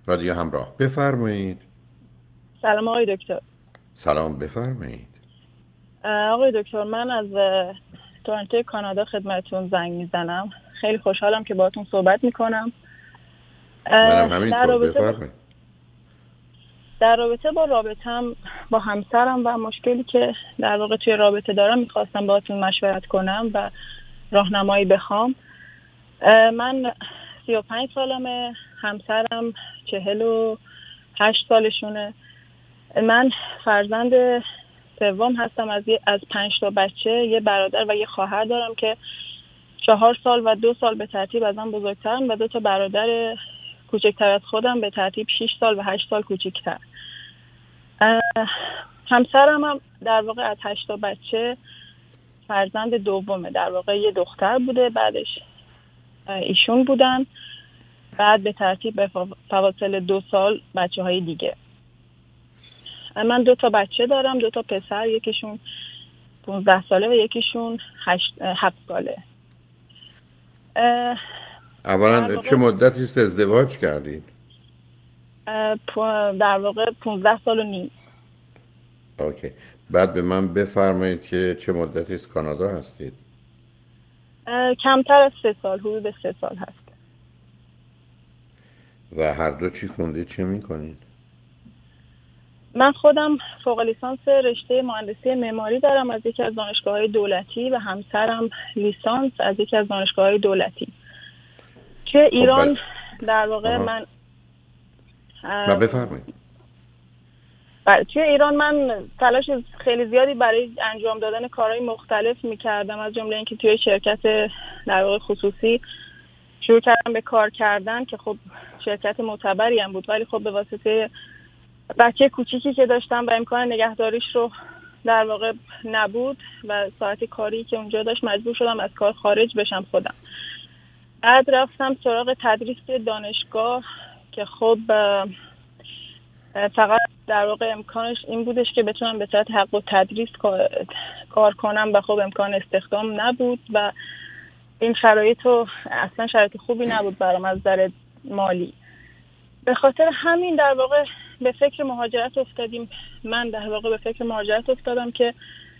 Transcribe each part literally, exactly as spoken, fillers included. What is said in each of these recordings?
رادیو همراه، بفرمایید. سلام آقای دکتر. سلام، بفرمایید. آقای دکتر، من از اه، تورنتو کانادا خدمتتون زنگ میزنم. خیلی خوشحالم که باهاتون صحبت میکنم. منم در همینطور، رابطه با بفرمایید. در رابطه با رابطم با همسرم و مشکلی که در واقع توی رابطه دارم میخواستم باهاتون مشورت کنم و راهنمایی بخوام. اه، من سی و پنج سالمه، همسرم چهل و هشت سالشونه. من فرزند سوم هستم از یه- از پنج تا بچه، یه برادر و یه خواهر دارم که چهار سال و دو سال به ترتیب از من بزرگترن و دو تا برادر کوچکتر از خودم به ترتیب شش سال و هشت سال کوچکتر. همسرم هم در واقع از هشت تا بچه فرزند دومه، در واقع یه دختر بوده، بعدش ایشون بودن، بعد به ترتیب به فواصل دو سال بچه های دیگه. من دو تا بچه دارم، دو تا پسر، یکیشون پونزده ساله و یکیشون هشت هفت ساله. در اولا چه واقع مدتی است ازدواج کردید؟ در واقع پونزده سال و نیم. اوکی. بعد به من بفرمایید که چه مدتی است کانادا هستید؟ کمتر از سه سال، حدود سه سال هست. و هر دو چی خوندید، چه میکنید؟ من خودم فوق لیسانس رشته مهندسی معماری دارم از یکی از دانشگاه‌های دولتی و همسرم لیسانس از یکی از دانشگاه‌های دولتی. که خب بل... ایران در واقع آها. من نه، بفرمایید. بله، توی ایران من تلاش خیلی زیادی برای انجام دادن کارهای مختلف میکردم، از جمله اینکه توی شرکت در واقع خصوصی شروع کردم به کار کردن که خب شرکت معتبری هم بود، ولی خب به واسطه بچه کوچیکی که داشتم و امکان نگهداریش رو در واقع نبود و ساعت کاری که اونجا داشت، مجبور شدم از کار خارج بشم خودم. بعد رفتم سراغ تدریس دانشگاه که خب فقط در واقع امکانش این بودش که بتونم به صورت حق و تدریس کار کنم و خب امکان استخدام نبود و این شرایط رو اصلا شرایط خوبی نبود برام از نظر مالی. به خاطر همین در واقع به فکر مهاجرت افتادیم. من در واقع به فکر مهاجرت افتادم که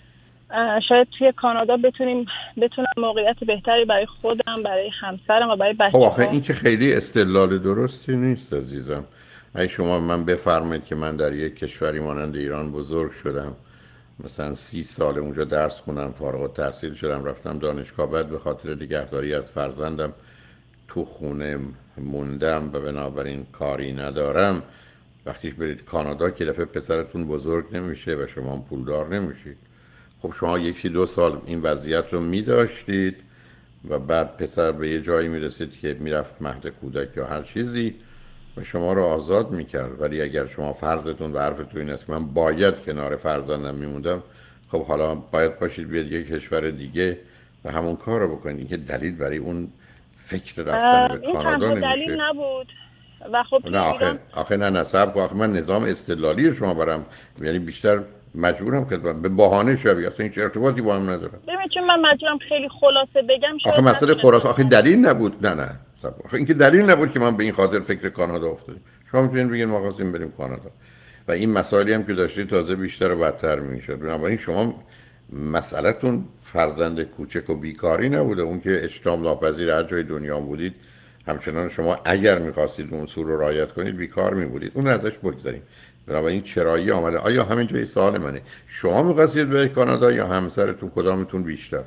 شاید توی کانادا بتونیم بتونم موقعیت بهتری برای خودم، برای همسرم و برای خب آخه بچه‌ها. این که خیلی استدلال درستی نیست عزیزم. اگه شما من بفرمایید که من در یک کشوری مانند ایران بزرگ شدم، مثلا سی سال اونجا درس خونم، فارغ التحصیل شدم، رفتم دانشگاه، بعد به خاطر نگهداری از فرزندم تو خونه موندم و بنابراین کاری ندارم. وقتی برید کانادا که دفعه پسرتون بزرگ نمیشه و شما هم پولدار نمیشید، خب شما یکی دو سال این وضعیت رو میداشتید و بعد پسر به یه جایی میرسید که میرفت مهد کودک یا هر چیزی و شما رو آزاد میکرد. ولی اگر شما فرضتون و حرفتون این است که من باید کنار فرزندم میموندم، خب حالا باید باشید بیاد یک کشور دیگه و همون کار رو بکنید. این که دلیل برای اون فکر رفتن به این کانادا تنها نمیشه. دلیل نبود و خب توی نه آخه ایران آخه نه نصب آخه من نظام استدلالی شما برام، یعنی بیشتر مجبورم که به بهانه شبیه اصلا هیچ ارتباطی با هم ندارم. ببین، چون من مجبورم خیلی خلاصه بگم آخه شاید مسئله همین خلاص آخه اتفاق دلیل نبود. نه نه آخه این که دلیل نبود که من به این خاطر فکر کانادا افتادیم. شما میتونید بگین ما خواستیم بریم کانادا و این مسائلی هم که داشتید تازه بیشتر و بدتر میشد. بنابراین شما مسئلهتون فرزند کوچک و بیکاری نبوده، اون که اجتناب ناپذیر هر جای دنیا بودید همچنان شما اگر میخواستید اون اصول رو رعایت کنید بیکار میبودید. اون ازش بگذاریم. بنابراین چرایی آمده. آیا همین جای سوال منه، شما میخواستید برید کانادا یا همسرتون، کدامتون بیشتر؟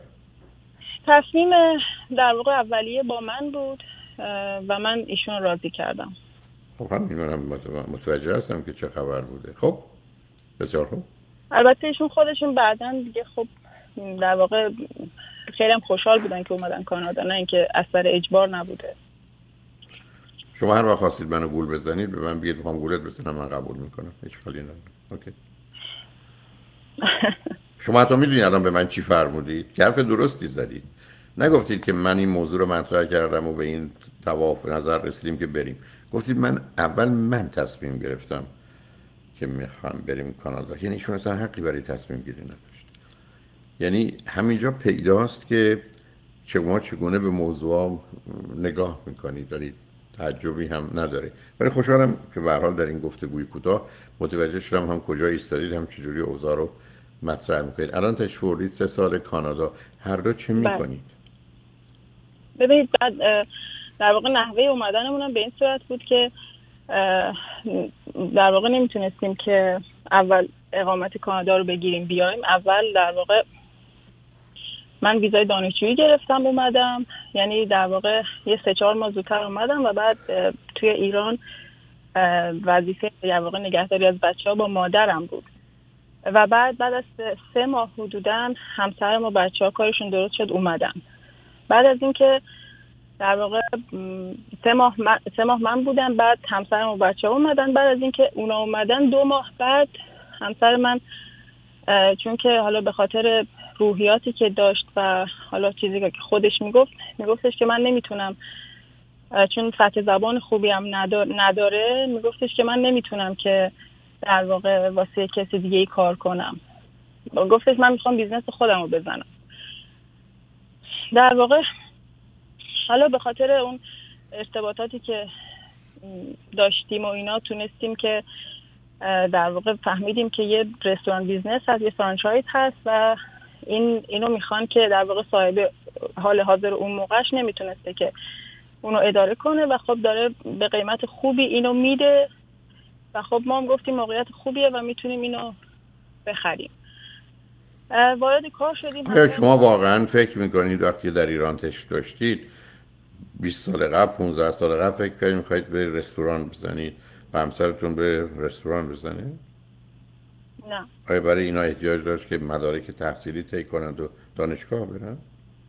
تصمیم در واقع اولیه با من بود و من ایشون راضی کردم. خب همین منم متوجه هستم که چه خبر بوده. خب بسیار خوب. البته ایشون خودشون بعداً دیگه خب در واقع خیلی هم خوشحال بودن که اومدن کانادا، نه اینکه اثر اجبار نبوده. شما هر وقت خواستید منو گول بزنید به من بگید میخوام گولت بزنم، من قبول میکنم، هیچ خالی ندارم. اوکی. شما حتی میدونید الان به من چی فرمودید؟ که حرف درستی زدید. نگفتید که من این موضوع رو مطرح کردم و به این توافق نظر رسیدیم که بریم. گفتید من اول من تصمیم گرفتم که میخوام بریم کانادا. یعنی شما اصلا حقی برای تصمیم گیری نداشت. یعنی همینجا پیداست که شما چگونه به موضوع نگاه میکنید، دارید تعجبی هم نداره. ولی خوشحالم که به هر حال در این گفتگوی کوتاه متوجه شدم هم کجا ایستادید، هم چجوری اوضاع رو مطرح میکنید. الان تشریف بردید سه سال کانادا، هر دو چه میکنید؟ ببینید بعد در واقع نحوه اومدنمون هم به این صورت بود که در واقع نمیتونستیم که اول اقامت کانادا رو بگیریم بیایم. اول در واقع من ویزای دانشجویی گرفتم اومدم، یعنی در واقع یه سه چهار ماه زودتر اومدم و بعد توی ایران وظیفه در واقع نگهداری از بچه ها با مادرم بود و بعد بعد از سه ماه حدوداً همسرم و بچه ها کارشون درست شد اومدن. بعد از اینکه در واقع سه ماه من, سه ماه من بودم، بعد همسرم و بچه ها اومدن. بعد از اینکه اونا اومدن دو ماه بعد همسر من چون که حالا به خاطر روحیاتی که داشت و حالا چیزی که خودش میگفت میگفتش که من نمیتونم، چون سطح زبان خوبی هم نداره، میگفتش که من نمیتونم که در واقع واسه کسی دیگه ای کار کنم. گفتش من میخوام بیزنس خودم رو بزنم. در واقع حالا به خاطر اون ارتباطاتی که داشتیم و اینا تونستیم که در واقع فهمیدیم که یه رستوران بیزنس هست، یه فرانچایز هست و این اینو میخوان که در واقع صاحب حال حاضر اون موقعش نمیتونسته که اونو اداره کنه و خب داره به قیمت خوبی اینو میده و خب ما هم گفتیم موقعیت خوبیه و میتونیم اینو بخریم. وارد کار شدیم. آیا شما واقعا فکر میکنید وقتی در ایران تشریف داشتید بیست سال قبل پانزده سال قبل فکر کنید میخواید به رستوران بزنید و همسرتون به رستوران بزنه؟ نه. آیا برای اینا احتیاج داشت که مدارک تحصیلی طی کنند و دانشگاه برن؟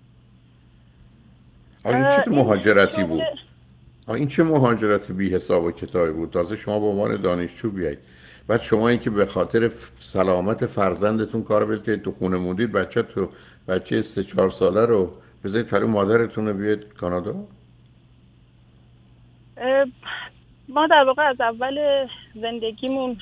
آیا این چه مهاجرتی بود؟ آیا این چه مهاجرتی بی حساب و کتابی بود؟ تازه شما به عنوان دانشجو بیایید، بعد شما این که به خاطر سلامت فرزندتون کار بید که تو خونه موندید، بچه تو بچه سه چهار ساله رو بذارید پرو مادرتون رو بیاید کانادا؟ ما در واقع از اول زندگیمون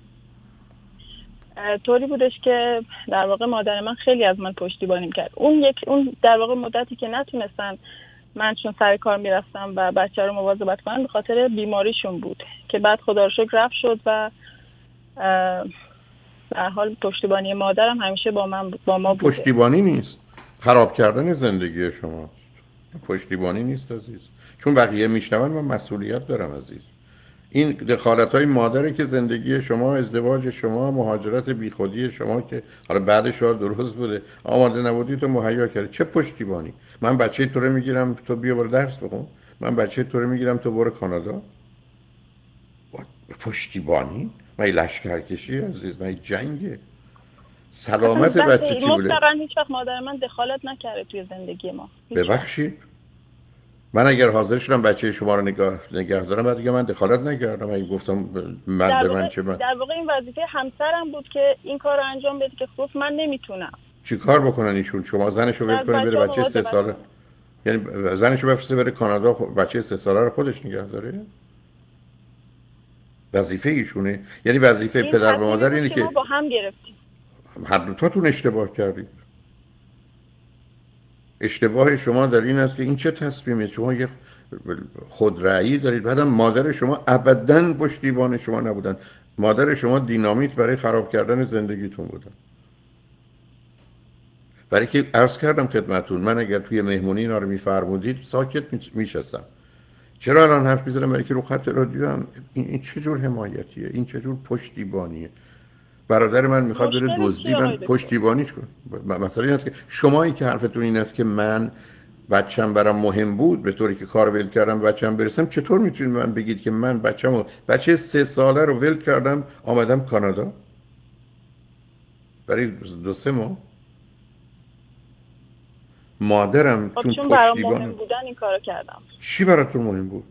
طوری بودش که در واقع مادر من خیلی از من پشتیبانی کرد. اون یک اون در واقع مدتی که نتونستن من چون سر کار میرفتم و بچه رو مواظبت کنن به خاطر بیماریشون بود که بعد خدا رو شکر رفت شد و در حال پشتیبانی مادرم همیشه با من با ما بوده. پشتیبانی نیست، خراب کردن زندگی شماست. پشتیبانی نیست عزیز، چون بقیه میشنون من مسئولیت دارم عزیز. این دخالت‌های مادره که زندگی شما، ازدواج شما، مهاجرت بیخودی شما که حالا بعدش شاید درست بوده آماده نبودی تو مهیا کرده. چه پشتیبانی؟ من بچه تو رو میگیرم تو بیا برو درس بخون، من بچه تو رو میگیرم تو برو کانادا. پشتیبانی؟ من لشکرکشی عزیز، من جنگه. سلامت بچه چی بوده؟ مطلقاً هیچ وقت مادر من دخالت نکرده توی زندگی ما. ببخشید من اگر حاضر شدم بچه شما رو نگاه نگه دارم بعد دیگه من دخالت نکردم. اگه گفتم من به من چه من در واقع این وظیفه همسرم بود که این کار رو انجام بده که گفت من نمیتونم. چی کار بکنن ایشون؟ شما زنشو ول کنه بره بچه سه ساله، یعنی زنشو بفرسته بره کانادا بچه سه ساله رو خودش نگه داره؟ وظیفه ایشونه؟ یعنی وظیفه پدر و مادر اینه که ما با هم گرفتیم. هر دو تاتون اشتباه کردید. اشتباه شما در این است که این چه تصمیمی؟ شما یه خودرأیی دارید، بعدم مادر شما ابداً پشتیبان شما نبودن. مادر شما دینامیت برای خراب کردن زندگیتون بودن. برای که عرض کردم خدمتتون من اگر توی مهمونی اینا رو میفرمودید ساکت میشستم. چرا الان حرف میزنم؟ برای که رو خط رادیو هم این, این چه جور حمایتیه؟ این چه جور پشتیبانیه؟ برادر من میخواد بره دزدی من پشتیبانیش کنم. مثلا این است که شمایی که حرفتون این است که من بچه‌م برام مهم بود به طوری که کار ول کردم بچه‌م برسم، چطور میتونید من بگید که من بچه‌مو بچه سه ساله رو ول کردم آمدم کانادا برای دو سه ماه؟ مادرم چون پشتیبان مهم بودن این کارو کردم. چی براتون مهم بود؟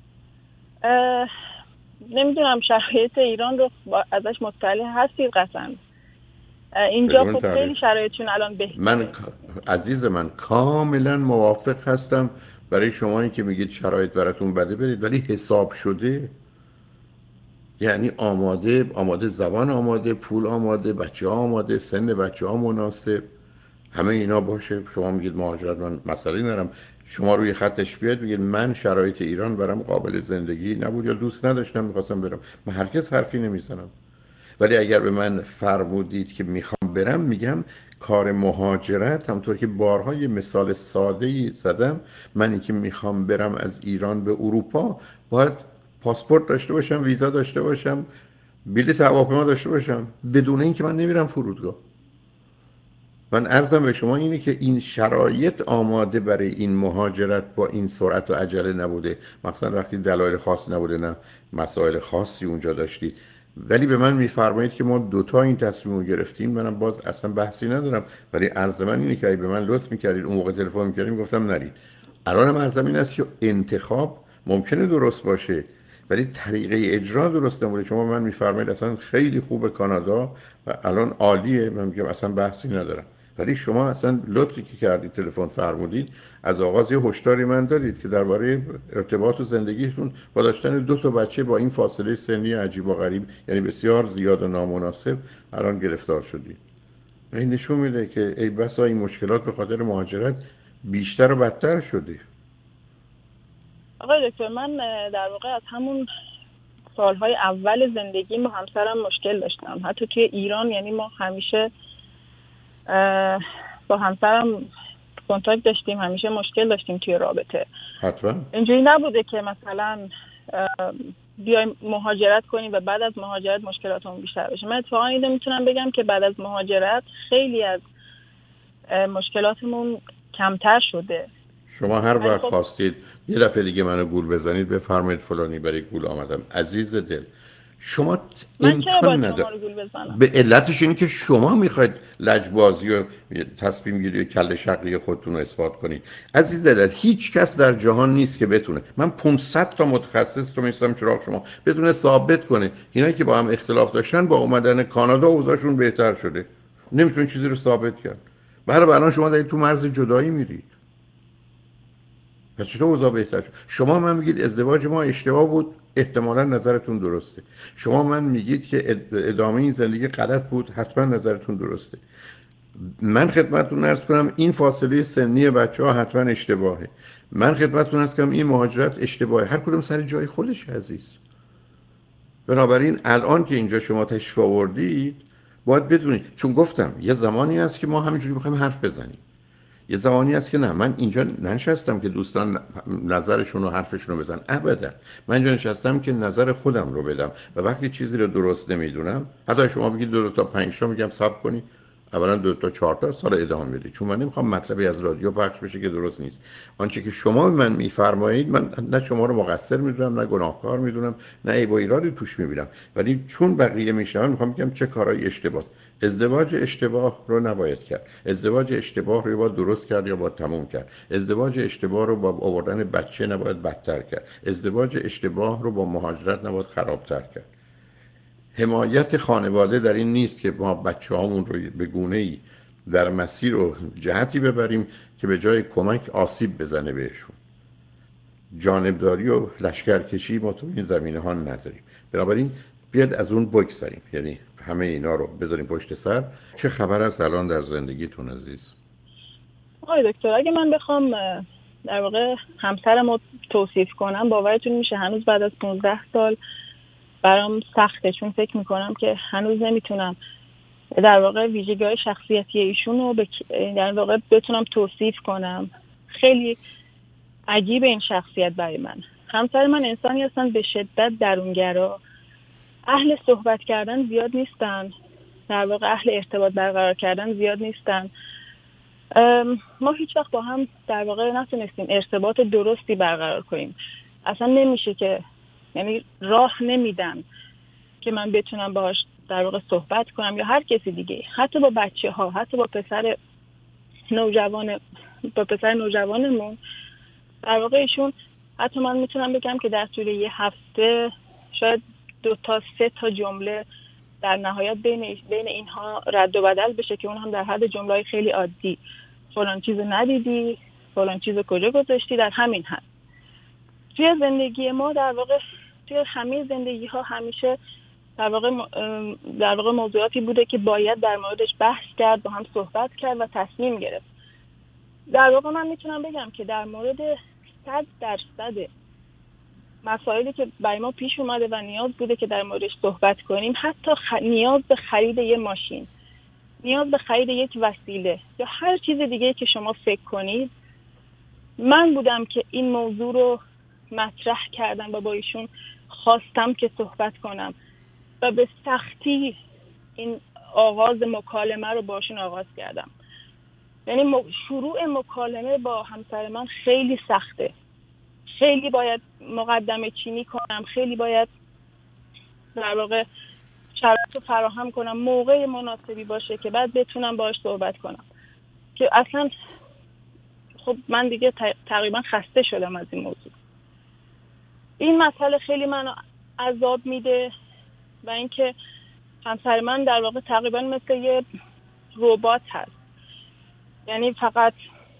نمیدونم شرایط ایران رو ازش مطلع هستید قطعا. اینجا خب خیلی شرایطشون الان بهتره. من عزیز من کاملا موافق هستم برای شمایی که میگید شرایط براتون بده برید، ولی حساب شده یعنی آماده آماده زبان آماده، پول آماده، بچه ها آماده، سن بچه ها مناسب. همه اینا باشه. شما میگید مهاجرت من مسئله ندارم، شما روی خطش بیاد بگید من شرایط ایران برام قابل زندگی نبود یا دوست نداشتم میخواستم برم، من هرگز حرفی نمیزنم. ولی اگر به من فرمودید که میخوام برم، میگم کار مهاجرت همونطور که بارها یه مثال ساده‌ای زدم، منی که میخوام برم از ایران به اروپا باید پاسپورت داشته باشم، ویزا داشته باشم، بلیط هواپیما داشته باشم. بدون این که من نمیرم فرودگاه. من عرضم به شما اینه که این شرایط آماده برای این مهاجرت با این سرعت و عجله نبوده، مثلا وقتی دلایل خاص نبوده، نه مسائل خاصی اونجا داشتید. ولی به من میفرمایید که ما دوتا این تصمیم رو گرفتیم، منم باز اصلا بحثی ندارم. ولی عرض من اینه که اگه به من لطف میکردید اون موقع تلفن میکردیم گفتم نرید. الانم عرضم این است که انتخاب ممکنه درست باشه ولی طریقه اجرا درست نبوده. شما من میفرمایید اصلا خیلی خوبه کانادا و الان عالیه، من میگم اصلا بحثی ندارم. ولی شما اصلا لطفی که کردید تلفن فرمودید، از آغاز یه هشداری من دادید که درباره ارتباط و زندگیتون با داشتن دو تا بچه با این فاصله سنی عجیب و غریب، یعنی بسیار زیاد و نامناسب، الان گرفتار شدید. این نشون میده که ای بسا این مشکلات به خاطر مهاجرت بیشتر و بدتر شده. آقای دکتر، من در واقع از همون سالهای اول زندگیم با همسرم مشکل داشتم. حتی توی ایران، یعنی ما همیشه با همسرم کنتاکت داشتیم، همیشه مشکل داشتیم توی رابطه. حتما اینجوری نبوده که مثلا بیایم مهاجرت کنیم و بعد از مهاجرت مشکلاتمون بیشتر بشه. من اتفاقا اینو میتونم بگم که بعد از مهاجرت خیلی از مشکلاتمون کمتر شده. شما هر وقت خواستید یه دفعه دیگه منو گول بزنید بفرمایید فلانی برای گول آمدم. عزیز دل، شما امکان نداره. به علتش اینه که شما میخواید لجبازی و تصمیم گیری و کله شقی خودتون رو اثبات کنید. عزیز دل، هیچ کس در جهان نیست که بتونه، من پانصد تا متخصص رو میستم چراغ شما، بتونه ثابت کنه اینایی که با هم اختلاف داشتن با اومدن کانادا اوضاعشون بهتر شده. نمیتونه چیزی رو ثابت کرد. برای الان شما دارید تو مرز جدایی میرید. پس چطور اوضاع بهتر شد؟ شما من میگید ازدواج ما اشتباه بود، احتمالا نظرتون درسته. شما من میگید که ادامه این زندگی غلط بود، حتما نظرتون درسته. من خدمتتون عرض کنم این فاصله سنی بچه‌ها حتما اشتباهه. من خدمتتون عرض کنم این مهاجرت اشتباهه. هر کدوم سر جای خودش عزیز. بنابراین الان که اینجا شما تشریف آوردید باید بدونید، چون گفتم یه زمانی هست که ما همینجوری می‌خوایم حرف بزنیم، یه زمانی هست که نه. من اینجا ننشستم که دوستان نظرشون و حرفشون رو بزن، ابدا. من اینجا نشستم که نظر خودم رو بدم و وقتی چیزی رو درست نمیدونم، حتی شما بگید دو, دو تا پنج تا، میگم صبر کنید اولا دو تا چهار تا سال ادامه بدید، چون من نمیخوام مطلبی از رادیو پخش بشه که درست نیست. آنچه که شما من میفرمایید من نه شما رو مقصر میدونم، نه گناهکار میدونم، نه عیب و ایرادی توش میبینم، ولی چون بقیه میشنون میخوام بگم چه کارهای اشتباه. ازدواج اشتباه رو نباید کرد. ازدواج اشتباه رو باید درست کرد یا باید تموم کرد. ازدواج اشتباه رو با آوردن بچه نباید بدتر کرد. ازدواج اشتباه رو با مهاجرت نباید خرابتر کرد. حمایت خانواده در این نیست که ما بچه‌هامون رو به گونه‌ای در مسیر و جهتی ببریم که به جای کمک آسیب بزنه بهشون. جانبداری و لشکرکشی ما تو این زمینه‌ها نداریم. بنابراین بیاد از اون بگذریم، یعنی همه اینا رو بذاریم پشت سر. چه خبر است الان در زندگیتون عزیز؟ آقای دکتر، اگه من بخوام در واقع همسرم رو توصیف کنم، باورتون میشه هنوز بعد از پانزده سال برام سخته، چون فکر میکنم که هنوز نمیتونم در واقع ویژگی‌های شخصیتی ایشون رو در واقع بتونم توصیف کنم. خیلی عجیب این شخصیت برای من. همسر من انسانی هستن به شدت درونگرا، اهل صحبت کردن زیاد نیستن، در واقع اهل ارتباط برقرار کردن زیاد نیستن. ما هیچ وقت با هم در واقع نتونستیم ارتباط درستی برقرار کنیم. اصلا نمیشه که، یعنی راه نمیدن که من بتونم باهاش در واقع صحبت کنم یا هر کسی دیگه، حتی با بچه ها، حتی با پسر نوجوان با پسر نوجوانمون در واقع ایشون، حتی من میتونم بگم که در طول یه هفته شاید دو تا سه تا جمله در نهایت بین بین اینها رد و بدل بشه که اون هم در حد جمله‌های خیلی عادی، فلان چیزو ندیدی، فلان چیزو کجا گذاشتی، در همین حد. توی زندگی ما در واقع توی همه زندگی ها همیشه در واقع در واقع موضوعاتی بوده که باید در موردش بحث کرد، با هم صحبت کرد و تصمیم گرفت. در واقع من میتونم بگم که در مورد صد درصد مسائلی که برای ما پیش اومده و نیاز بوده که در موردش صحبت کنیم، حتی خ... نیاز به خرید یه ماشین، نیاز به خرید یک وسیله یا هر چیز دیگه که شما فکر کنید، من بودم که این موضوع رو مطرح کردم و با ایشون خواستم که صحبت کنم و به سختی این آغاز مکالمه رو باشون آغاز کردم. یعنی شروع مکالمه با همسر من خیلی سخته، خیلی باید مقدمه چینی کنم، خیلی باید در واقع شرایط رو فراهم کنم، موقع مناسبی باشه که بعد بتونم باهاش صحبت کنم، که اصلا خب من دیگه تقریبا خسته شدم از این موضوع. این مسئله خیلی منو عذاب میده و اینکه همسر من در واقع تقریبا مثل یه ربات هست، یعنی فقط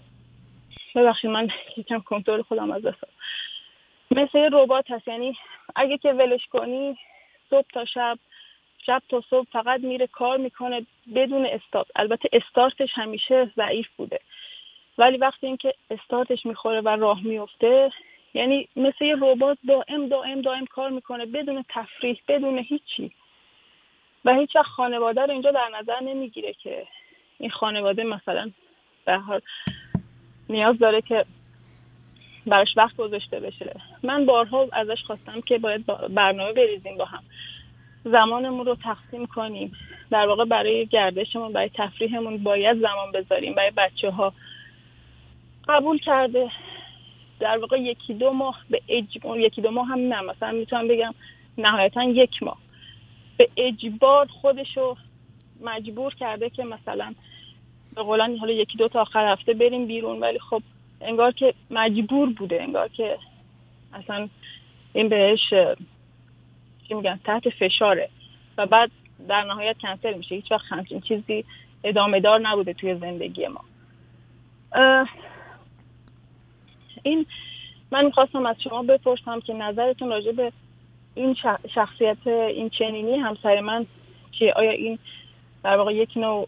ببخشید من یکم کنترل خودم از دست دادم، مثل یه ربات هست، یعنی اگه که ولش کنی صبح تا شب، شب تا صبح فقط میره کار میکنه بدون استارت. البته استارتش همیشه ضعیف بوده، ولی وقتی اینکه استارتش میخوره و راه میفته، یعنی مثل یه ربات دائم دائم دائم کار میکنه بدون تفریح، بدون هیچی. و هیچ وقت خانواده رو اینجا در نظر نمیگیره که این خانواده مثلا به هر حال نیاز داره که براش وقت گذاشته بشه. من بارها ازش خواستم که باید برنامه بریزیم، با هم زمانمون رو تقسیم کنیم، در واقع برای گردشمون، برای تفریحمون باید زمان بذاریم، برای بچه ها. قبول کرده. در واقع یکی دو ماه به اجبار، یکی دو ماه هم نه، مثلا میتونم بگم نهایتا یک ماه به اجبار خودشو مجبور کرده که مثلا به قولن حالا یکی دو تا آخر هفته بریم بیرون، ولی خب انگار که مجبور بوده، انگار که اصلا این بهش چی میگن تحت فشاره و بعد در نهایت کنسل میشه. هیچ وقت همچین چیزی ادامه دار نبوده توی زندگی ما. این من میخواستم از شما بپرسم که نظرتون راجع به این شخصیت این چنینی همسر من چیه؟ آیا این در واقع یک نوع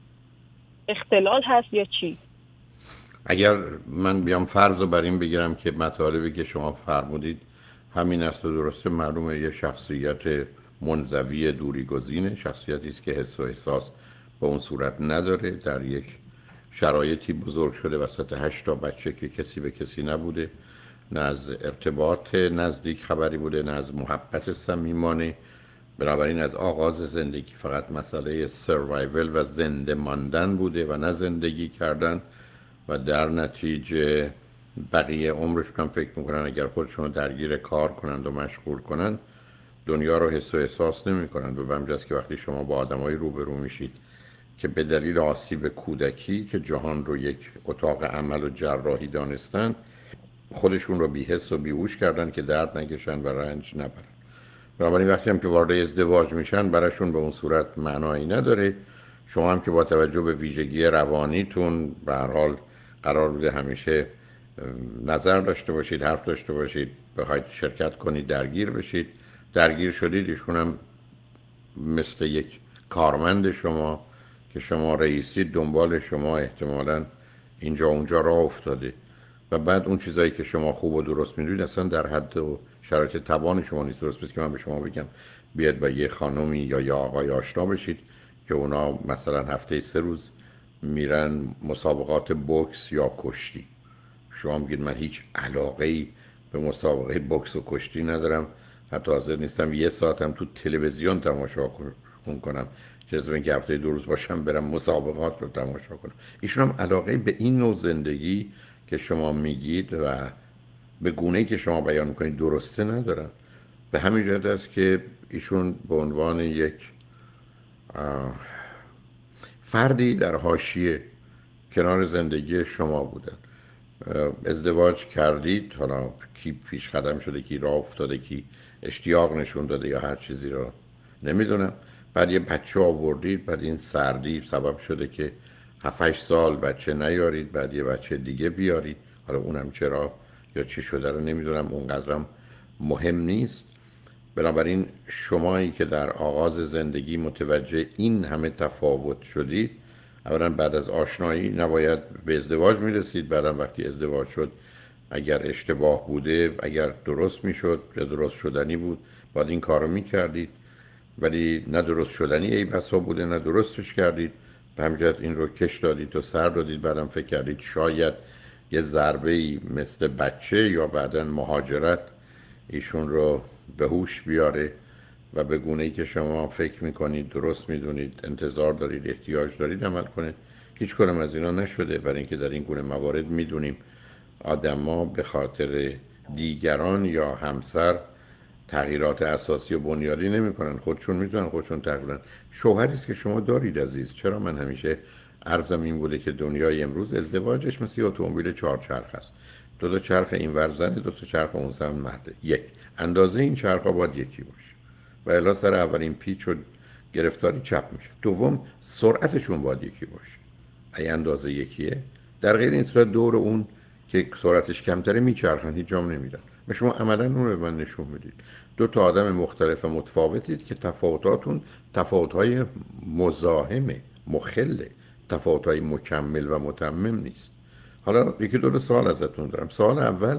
اختلال هست یا چی؟ اگر من بیام فرض رو بر این بگیرم که مطالبی که شما فرمودید همین است و درسته، معلومه یه شخصیت منزوی دوری گزینه، شخصیتی است که حس و احساس به اون صورت نداره، در یک شرایطی بزرگ شده وسط هشت تا بچه که کسی به کسی نبوده، نه از ارتباط نزدیک خبری بوده، نه از محبت صمیمانه. بنابراین از آغاز زندگی فقط مسئله سروایول و زنده ماندن بوده و نه زندگی کردن، و در نتیجه بقیه عمرشون هم فکر میکنن اگر خودشون رو درگیر کار کنند و مشغول کنند دنیا رو حس و احساس نمی کنند. و به همجاست که وقتی شما با آدمایی روبرو میشید که به دلیل آسیب کودکی که جهان رو یک اتاق عمل و جراحی دانستن، خودشون رو بی‌حس و بی‌هوش کردن که درد نکشن و رنج نبرن. بنابراین وقتی هم که وارد ازدواج میشن براشون به اون صورت معنایی نداره. شما هم که با توجه به ویژگی روانیتون به هر حال قرار بوده همیشه نظر داشته باشید، حرف داشته باشید، بخواید شرکت کنید، درگیر بشید، درگیر شدید. ایشون هم مثل یک کارمند شما که شما رئیسید دنبال شما احتمالاً اینجا اونجا راه افتاده و بعد اون چیزایی که شما خوب و درست میدونید اصلا در حد و شرایط توان شما نیست. درست بس که من به شما بگم بیاد با یه خانومی یا یا آقای آشنا بشید که اونا مثلا هفته سه روز میرن مسابقات بوکس یا کشتی، شما میگید من هیچ علاقه‌ای به مسابقه بوکس و کشتی ندارم، حتی حاضر نیستم یه ساعتم تو تلویزیون تماشا کنم، چه از اینکه هفته دو روز باشم برم مسابقات رو تماشا کنم. ایشون هم علاقه به این نوع زندگی که شما میگید و به گونه‌ای که شما بیان میکنید درسته ندارن. به همین جهت است که ایشون به عنوان یک فردی در حاشیه کنار زندگی شما بودن. ازدواج کردید، حالا کی پیش قدم شده، کی راه افتاده، کی اشتیاق نشون داده یا هر چیزی رو نمیدونم، بعد یه بچه آوردید، بعد این سردی سبب شده که هفت هشت سال بچه نیارید، بعد یه بچه دیگه بیارید. حالا اونم چرا یا چی شده رو نمیدونم، اونقدرم مهم نیست. بنابراین شمایی که در آغاز زندگی متوجه این همه تفاوت شدید، اولا بعد از آشنایی نباید به ازدواج میرسید. بعدم وقتی ازدواج شد اگر اشتباه بوده، اگر درست میشد یا درست شدنی بود، باید این کارو میکردید. ولی نه درست شدنی ای بسا بوده نه درستش کردید، به همین جهت این رو کش دادید و سر دادید. بعدم فکر کردید شاید یه ضربه‌ای مثل بچه یا بعداً مهاجرت ایشون رو به هوش بیاره و به گونه‌ای که شما فکر میکنید درست میدونید انتظار دارید احتیاج دارید عمل کنه. هیچ کنم از اینا نشده، برای اینکه در این گونه موارد میدونیم آدما به خاطر دیگران یا همسر تغییرات اساسی و بنیادی نمیکنن، خودشون میتونن خودشون تغییر بدن. شوهری است که شما دارید عزیز. چرا من همیشه عرضم این بوده که دنیای امروز ازدواجش مثل یه اتومبیل چهار چرخ است. دو تا چرخ این ور زنه، دو تا چرخ اون سمت مرده. یک اندازه این چرخ‌ها باید یکی باشه و الا سر اولین پیچ و گرفتاری چپ میشه. دوم سرعتشون باید یکی باشه. اگه اندازه یکیه، در غیر این صورت دور اون که سرعتش کمتره میچرخن، هیچ جام نمیرن. و شما عملا اون رو به من نشون میدید. دو تا آدم مختلف و متفاوتید که تفاوتاتون تفاوت‌های مزاحمه، مخله، تفاوت‌های مکمل و متمم نیست. حالا یکی دو تا سوال ازتون دارم. سوال اول،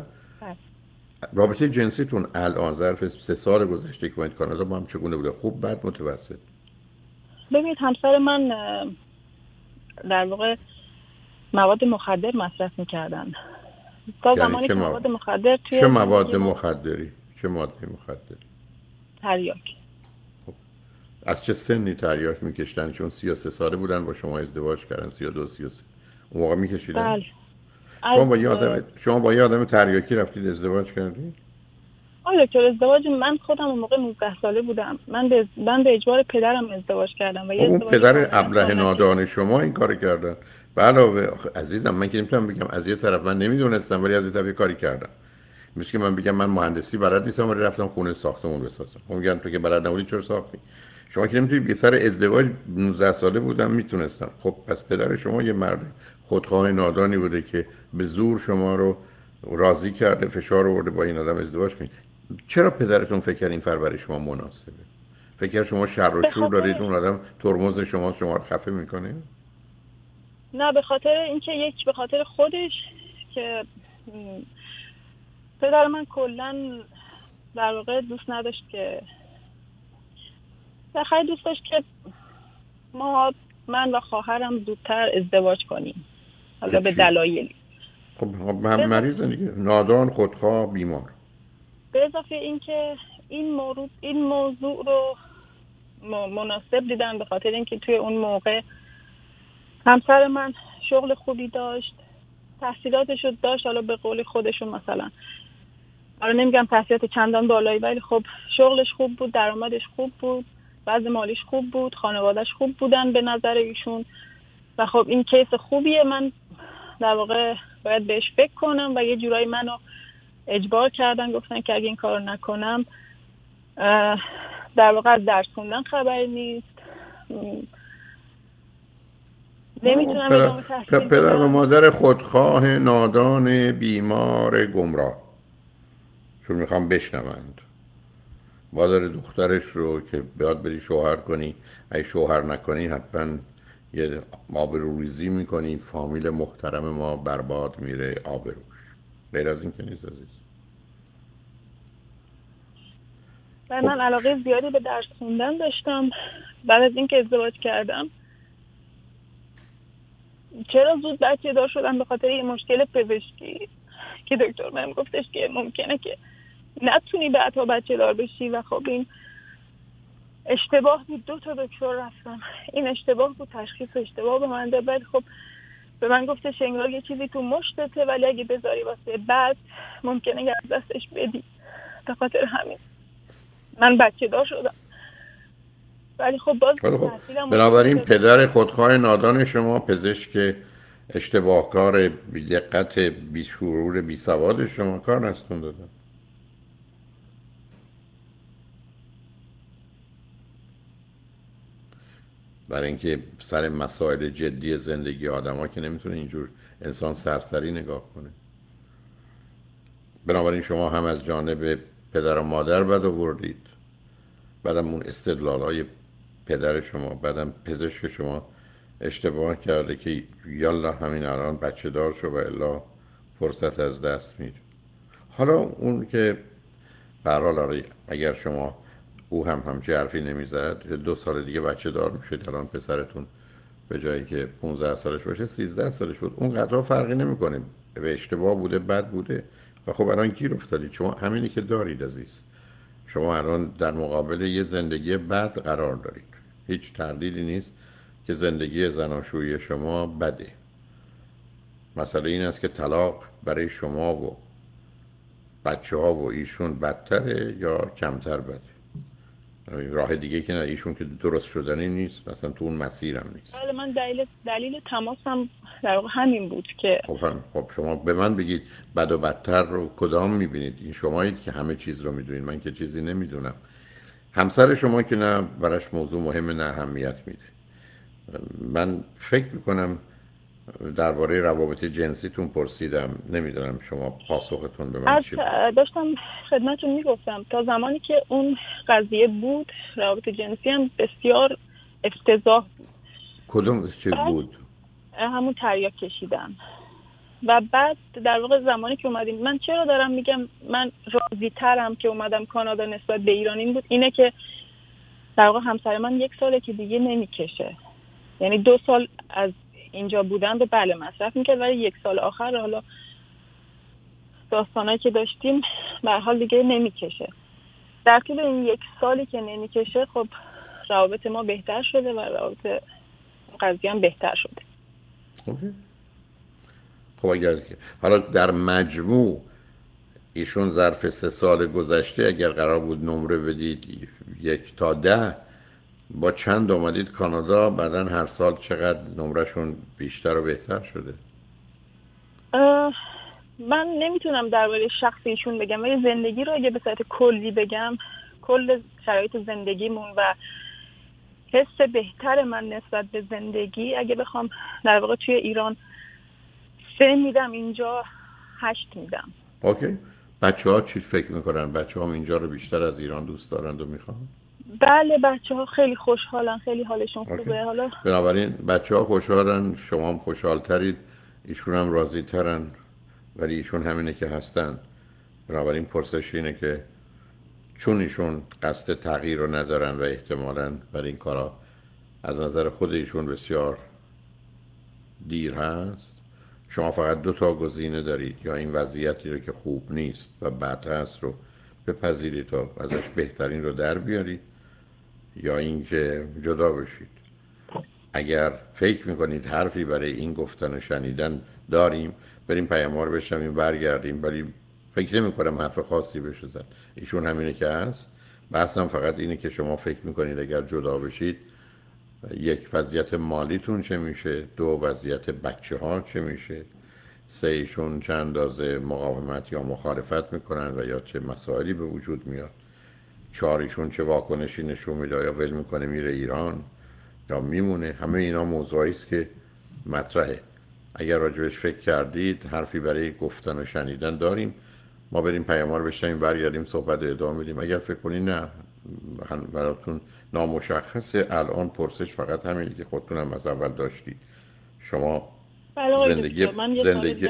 رابطه جنسیتون الان ظرف سه سال گذشته که اومدید کانادا با هم چگونه بوده؟ خوب، بد، متوسط؟ ببینید همسر من اه، در واقع مواد مخدر مصرف میکردن. تا یعنی زمانی چه که مواد مواد مخدر توی چه مواد زندگی ما- مخدری؟ چه مواد مخدری؟ تریاک. از چه سنی تریاک میکشتن؟ چون سی و سه ساله بودن با شما ازدواج کردن، سی و دو سی و سه اون موقع میکشیدن؟ بله. شما با از- یه آدم شما با یه آدم تریاکی رفتید ازدواج کردید؟ آره دکتر، ازدواج من خودم اون موقع نوزده ساله بودم. من به من به اجبار پدرم ازدواج کردم و یه اون ازدواج پدر کاملا ابله سنتی. نادان شما این کار کردن. به علاوه آخه عزیزم، من که نمیتونم بگم از یه طرف من نمیدونستم ولی از یه طرف یه کاری کردم. مثل که من بگم من مهندسی بلد نیستم ولی رفتم خونه ساختمون بسازم. اون میگن تو که بلد نبودی چرا ساختی؟ شما که نمیتونید. یه سر ازدواج نوزده ساله بودم میتونستم. خب پس پدر شما یه مرد خودخواه نادانی بوده که به زور شما رو راضی کرده، فشار آورده با این آدم ازدواج کنید. چرا پدرتون فکر کرد این فر برای شما مناسبه؟ فکر کرد شما شر و به شور خاطر- دارید، اون آدم ترمز شما شما رو خفه میکنه؟ نه، به خاطر اینکه یک به خاطر خودش که م، پدر من کلا در واقع دوست نداشت که خیلی دوست داشت که ما من و خواهرم زودتر ازدواج کنیم، حالا به چی؟ دلایلی. خب هم مریض دیگه، نادان، خودخواه، بیمار. به اضافه اینکه این موضوع این موضوع رو م- مناسب دیدن به خاطر اینکه توی اون موقع همسر من شغل خوبی داشت، تحصیلاتش رو داشت، حالا به قول خودشون مثلا، حالا نمیگم تحصیلات چندان بالایی ولی خب شغلش خوب بود، درآمدش خوب بود، وضع مالیش خوب بود، خانواده‌اش خوب بودن به نظر ایشون و خب این کیس خوبیه. من در واقع باید بهش فکر کنم و یه جورایی منو اجبار کردن، گفتن که اگه این کار نکنم اه، در واقع از درس خوندن خبری نیست، نمیتونم پدر, ادامه تحصیل پدر و بدم. مادر خودخواه نادان بیمار گمراه چون میخوام بشنوند. مادر دخترش رو که بیاد بری شوهر کنی، اگه شوهر نکنی حتما یه آبروریزی میکنی، فامیل محترم ما برباد میره آبروش. غیر از این که نیست عزیز. و خب. من علاقه زیادی به درس خوندن داشتم. بعد از اینکه ازدواج کردم چرا زود بچه دار شدم؟ به خاطر یه مشکل پزشکی که دکتر من گفتش که ممکنه که نتونی بعدها بچه دار بشی و خب این اشتباه بود. دو تا دکتر رفتم، این اشتباه بود، تشخیص اشتباه به من داد. خب به من گفتش انگار یه چیزی تو مشتته ولی اگه بذاری واسه بعد ممکنه که از دستش بدی. به خاطر همین من بچه دار شدم. ولی خب باز خب. تحصیلم بنابراین مشکل پدر خودخواه نادان شما، پزشک اشتباهکار، بی دقت، بی شعور، بی سواد شما کار نستون دادن. برای اینکه سر مسائل جدی زندگی آدم ها که نمیتونه اینجور انسان سرسری نگاه کنه. بنابراین شما هم از جانب پدر و مادر بد آوردید، بعدم اون استدلال‌های پدر شما، بعدم پزشک شما اشتباه کرده که یالا همین الان بچه دار شو و الا فرصت از دست میره. حالا اون که به هر حال اگر شما او هم همچی حرفی نمیزد دو سال دیگه بچه دار میشد، الان پسرتون به جایی که پانزده سالش باشه سیزده سالش بود، اون قدر فرقی نمیکنه، به اشتباه بوده بد بوده و خب الان گیر افتادید. شما همینی که دارید عزیز، شما الان در مقابل یه زندگی بد قرار دارید. هیچ تردیدی نیست که زندگی زناشویی شما بده. مسئله این است که طلاق برای شما و بچه ها و ایشون بدتره یا کمتر بده. راه دیگه که نه، ایشون که درست شدنی نیست، مثلا تو اون مسیرم نیست. بله، من دلیل دلیل تماسم در واقع همین بود که خب هم خب شما به من بگید بد و بدتر رو کدام میبینید؟ این شمایید که همه چیز رو میدونید، من که چیزی نمیدونم. همسر شما که نه براش موضوع مهم، نه اهمیت میده. من فکر میکنم درباره روابط جنسیتون پرسیدم، نمیدونم شما پاسختون به من چی بود؟ داشتم خدمتتون میگفتم تا زمانی که اون قضیه بود روابط جنسی هم بسیار افتضاح بود. کدوم چی بود؟ همون تریاک کشیدن. و بعد در واقع زمانی که اومدیم، من چرا دارم میگم من راضی ترم که اومدم کانادا نسبت به ایران، این بود اینه که در واقع همسر من یک ساله که دیگه نمیکشه، یعنی دو سال از اینجا بودن رو بله مصرف میکرد، ولی یک سال آخر حالا داستانایی که داشتیم به هر حال دیگه نمیکشه. در طول این یک سالی که نمیکشه خب روابط ما بهتر شده و روابط قضیه هم بهتر شده. اوکی. خب اگر حالا در مجموع ایشون ظرف سه سال گذشته اگر قرار بود نمره بدید یک تا ده، با چند اومدید کانادا؟ بعداً هر سال چقدر نمرهشون بیشتر و بهتر شده؟ من نمیتونم درباره شخصیشون بگم، ولی زندگی رو اگه به صورت کلی بگم، کل شرایط زندگیمون و حس بهتر من نسبت به زندگی، اگه بخوام در واقع توی ایران سه میدم، اینجا هشت میدم. اوکی. بچه ها چی فکر میکنن؟ بچه هم اینجا رو بیشتر از ایران دوست دارند و میخوان؟ بله، بچه ها خیلی خوشحالن، خیلی حالشون خوبه. حالا بنابراین بچه ها خوشحالن، شما هم خوشحال ترید، ایشون هم راضی ترن، ولی ایشون همینه که هستن. بنابراین پرسش اینه که چون ایشون قصد تغییر رو ندارن و احتمالاً برای این کارا از نظر خود ایشون بسیار دیر هست، شما فقط دو تا گزینه دارید: یا این وضعیتی رو که خوب نیست و بد هست رو بپذیرید تا ازش بهترین رو در بیارید، یا اینکه جدا بشید. اگر فکر میکنید حرفی برای این گفتن و شنیدن داریم، بریم پیام‌ها رو بشنویم برگردیم، ولی فکر نمی کنم حرف خاصی بشه زد. ایشون همینه که هست. بحثم فقط اینه که شما فکر میکنید اگر جدا بشید یک، وضعیت مالیتون چه میشه، دو، وضعیت بچه ها چه میشه، سه، ایشون چند اندازه مقاومت یا مخالفت میکنن و یا چه مسائلی به وجود میاد، چهار، ایشون چه واکنشی نشون میده، یا ول میکنه میره ایران یا میمونه. همه اینا موضوعی است که مطرحه. اگر راجبش فکر کردید حرفی برای گفتن و شنیدن داریم، ما بریم پیام‌ها رو بشنویم برگردیم صحبت ادامه بدیم. اگر فکر کنید نه براتون نامشخصه، الان پرسش فقط همینه که خودتون هم از اول داشتید. شما زندگی زندگی